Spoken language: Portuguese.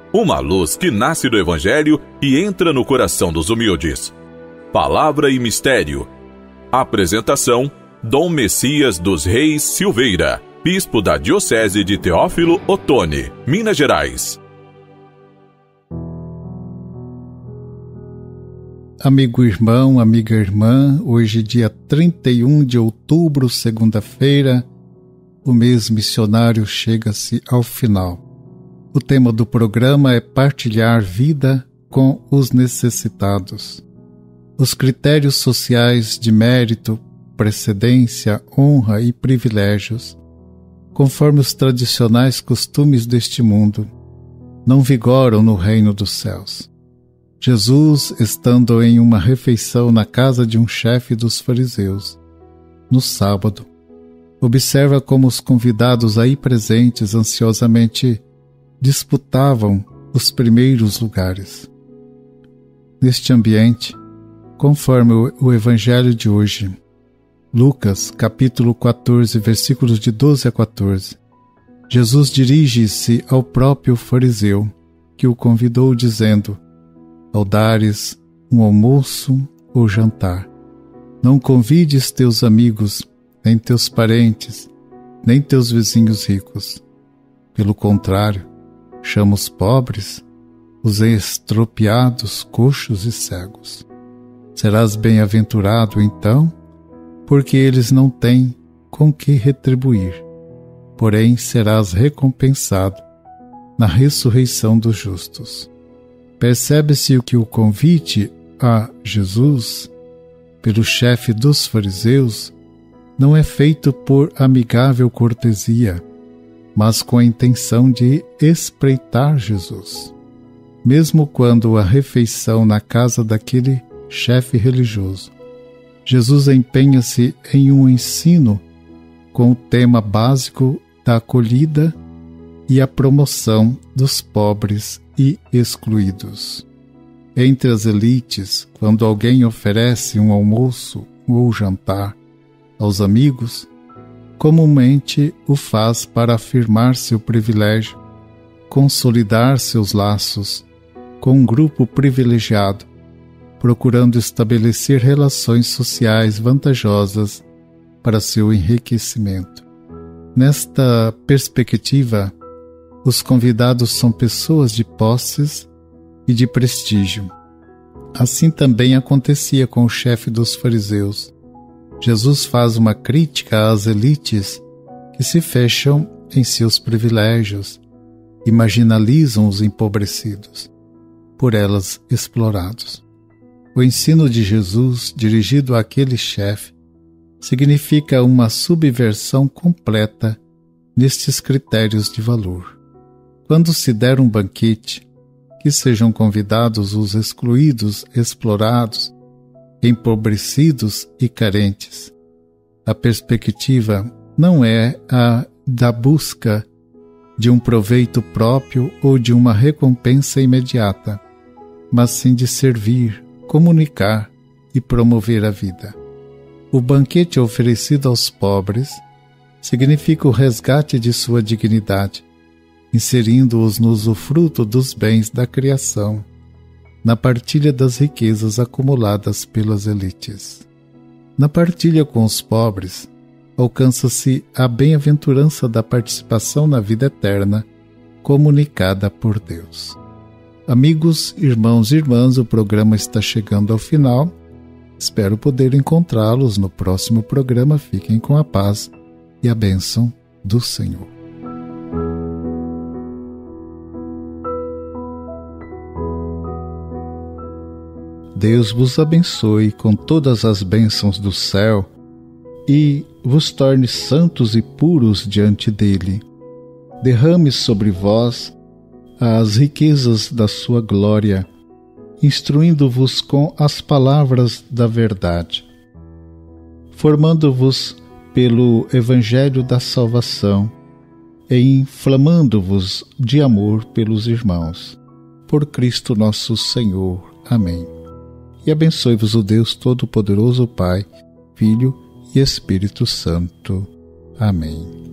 uma luz que nasce do Evangelho e entra no coração dos humildes. Palavra e Mistério. Apresentação: Dom Messias dos Reis Silveira, bispo da Diocese de Teófilo Otoni, Minas Gerais. Amigo irmão, amiga irmã, hoje dia 31 de outubro, segunda-feira, o mês missionário chega-se ao final. O tema do programa é partilhar vida com os necessitados. Os critérios sociais de mérito, precedência, honra e privilégios, conforme os tradicionais costumes deste mundo, não vigoram no reino dos céus. Jesus, estando em uma refeição na casa de um chefe dos fariseus, no sábado, observa como os convidados aí presentes ansiosamente disputavam os primeiros lugares. Neste ambiente, conforme o Evangelho de hoje, Lucas, capítulo 14, versículos de 12 a 14, Jesus dirige-se ao próprio fariseu, que o convidou dizendo: ao dares um almoço ou jantar, não convides teus amigos, nem teus parentes, nem teus vizinhos ricos. Pelo contrário, chama os pobres, os estropiados, coxos e cegos. Serás bem-aventurado, então, porque eles não têm com que retribuir, porém serás recompensado na ressurreição dos justos. Percebe-se que o convite a Jesus, pelo chefe dos fariseus, não é feito por amigável cortesia, mas com a intenção de espreitar Jesus. Mesmo quando a refeição na casa daquele chefe religioso, Jesus empenha-se em um ensino com o tema básico da acolhida e a promoção dos pobres e excluídos. Entre as elites, quando alguém oferece um almoço ou jantar aos amigos, comumente o faz para afirmar seu privilégio, consolidar seus laços com um grupo privilegiado, procurando estabelecer relações sociais vantajosas para seu enriquecimento. Nesta perspectiva, os convidados são pessoas de posses e de prestígio. Assim também acontecia com o chefe dos fariseus. Jesus faz uma crítica às elites que se fecham em seus privilégios e marginalizam os empobrecidos, por elas explorados. O ensino de Jesus, dirigido àquele chefe, significa uma subversão completa nestes critérios de valor. Quando se der um banquete, que sejam convidados os excluídos, explorados, empobrecidos e carentes. A perspectiva não é a da busca de um proveito próprio ou de uma recompensa imediata, mas sim de servir, comunicar e promover a vida. O banquete oferecido aos pobres significa o resgate de sua dignidade, inserindo-os no usufruto dos bens da criação, na partilha das riquezas acumuladas pelas elites. Na partilha com os pobres, alcança-se a bem-aventurança da participação na vida eterna, comunicada por Deus. Amigos, irmãos e irmãs, o programa está chegando ao final. Espero poder encontrá-los no próximo programa. Fiquem com a paz e a bênção do Senhor. Deus vos abençoe com todas as bênçãos do céu e vos torne santos e puros diante dele. Derrame sobre vós as riquezas da sua glória, instruindo-vos com as palavras da verdade, formando-vos pelo Evangelho da salvação e inflamando-vos de amor pelos irmãos. Por Cristo nosso Senhor. Amém. E abençoe-vos o Deus Todo-Poderoso, Pai, Filho e Espírito Santo. Amém.